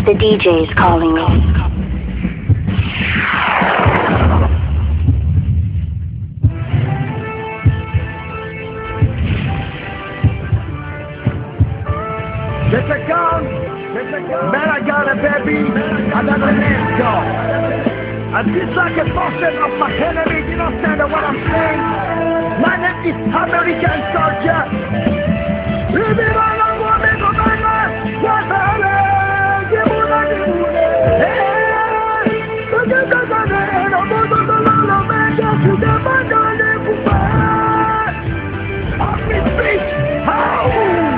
The DJ's calling me. It's a gun. Man, I got a baby. I got a name dog. And just like a faucet of my enemy, you don't understand what I'm saying? My name is American Soldier. Living on a woman of my life. What's her name? Give me the name. Hey, look at the name. I'm going to the Lolo Man. Just to the man, don't live with my heart. I'm in speech. How?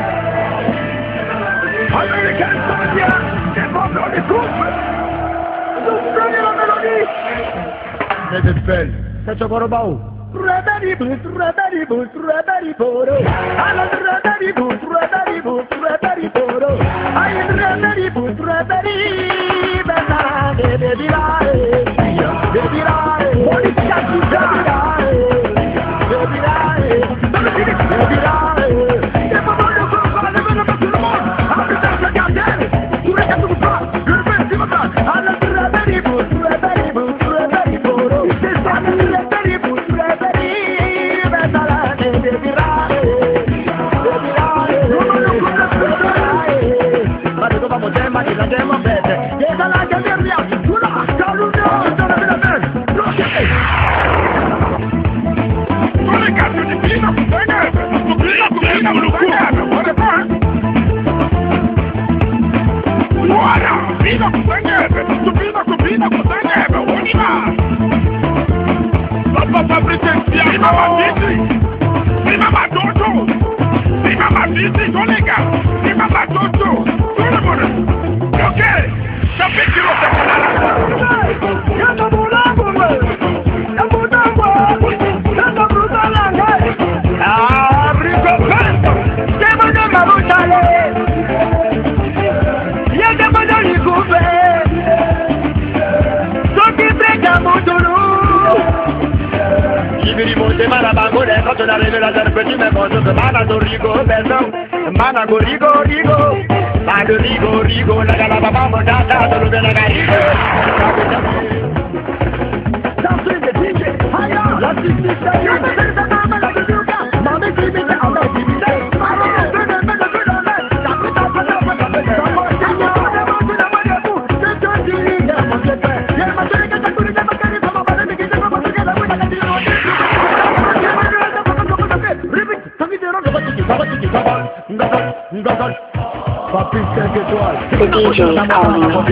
American Soldier, c'est pas dans les coupes. Nous prenons la mélodie. C'est une belle. C'est ce qu'on a beau. Rebelli boot, rebelli boot, rebelli poro. Alla rebelli boot, rebelli boot, rebelli poro. I am rebelli boot, rebelli. Bella, baby lie. Baby lie. What is that you lie? Baby lie. Baby lie. The DJ's calling me.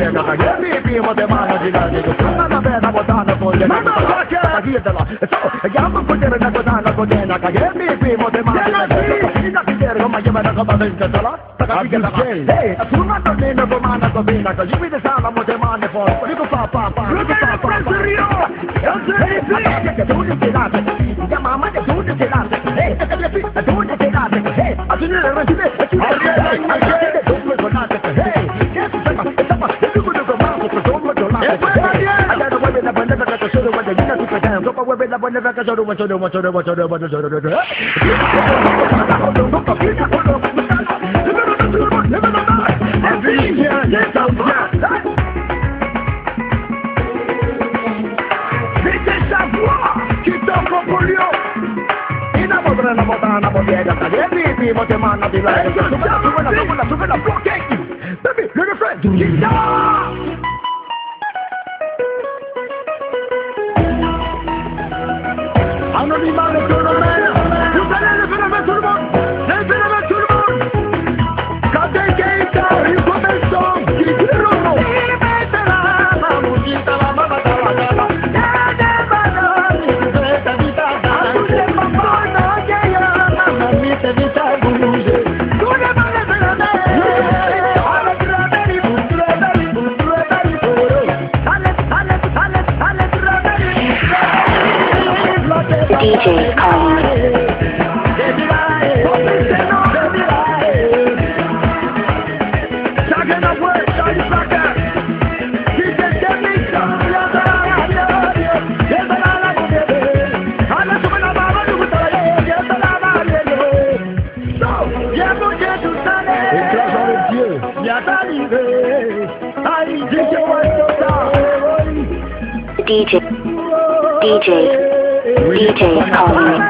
DJ's calling me.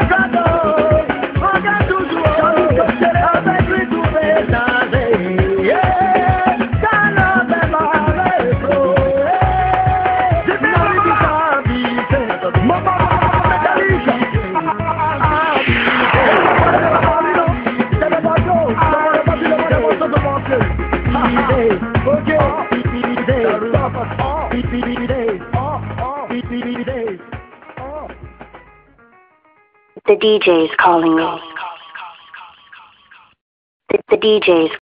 The DJ's calling me. The DJ's